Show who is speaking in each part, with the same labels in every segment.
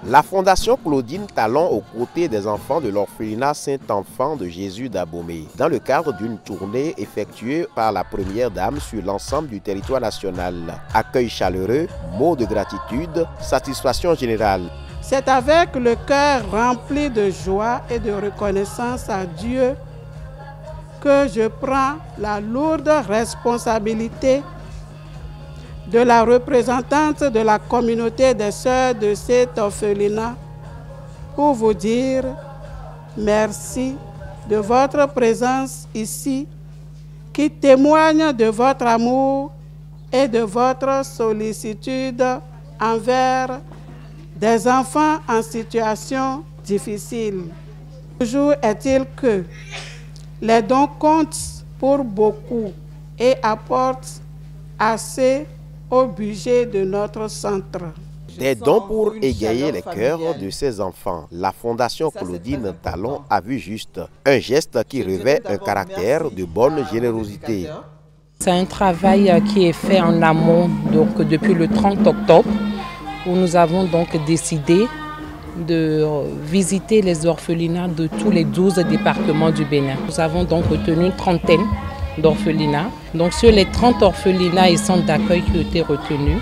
Speaker 1: La Fondation Claudine Talon aux côtés des enfants de l'orphelinat Saint-Enfant de Jésus d'Abomey, dans le cadre d'une tournée effectuée par la Première Dame sur l'ensemble du territoire national. Accueil chaleureux, mots de gratitude, satisfaction générale.
Speaker 2: C'est avec le cœur rempli de joie et de reconnaissance à Dieu que je prends la lourde responsabilité de la représentante de la communauté des sœurs de cet orphelinat pour vous dire merci de votre présence ici qui témoigne de votre amour et de votre sollicitude envers des enfants en situation difficile. Toujours est-il que les dons comptent pour beaucoup et apportent assez au budget de notre centre.
Speaker 1: Des dons pour égayer les cœurs de ces enfants. La Fondation Claudine Talon a vu juste un geste qui revêt un caractère de bonne générosité.
Speaker 3: C'est un travail qui est fait en amont donc depuis le 30 octobre où nous avons donc décidé de visiter les orphelinats de tous les 12 départements du Bénin. Nous avons donc retenu une trentaine d'orphelinats. Donc sur les 30 orphelinats et centres d'accueil qui ont été retenus,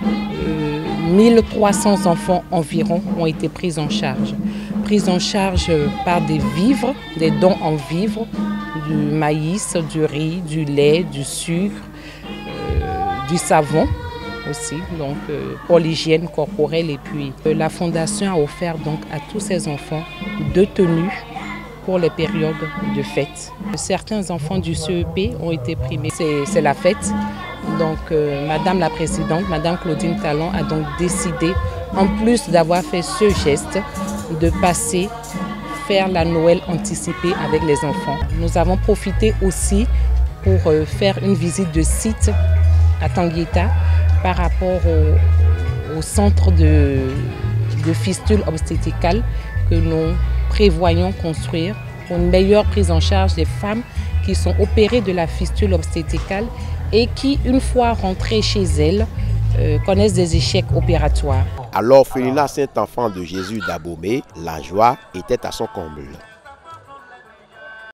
Speaker 3: 1300 enfants environ ont été pris en charge. Pris en charge par des vivres, des dons en vivres, du maïs, du riz, du lait, du sucre, du savon aussi, donc pour l'hygiène corporelle. Et puis la Fondation a offert donc à tous ces enfants 2 tenues pour les périodes de fête. Certains enfants du CEP ont été primés. C'est la fête. Donc Madame la Présidente, Madame Claudine Talon a donc décidé, en plus d'avoir fait ce geste, de passer faire la Noël anticipée avec les enfants. Nous avons profité aussi pour faire une visite de site à Tanguieta par rapport au centre de fistule obstétricale que nous prévoyons construire pour une meilleure prise en charge des femmes qui sont opérées de la fistule obstétricale et qui, une fois rentrées chez elles, connaissent des échecs opératoires.
Speaker 1: À l'orphelinat Saint-Enfant de Jésus d'Abomey, la joie était à son comble.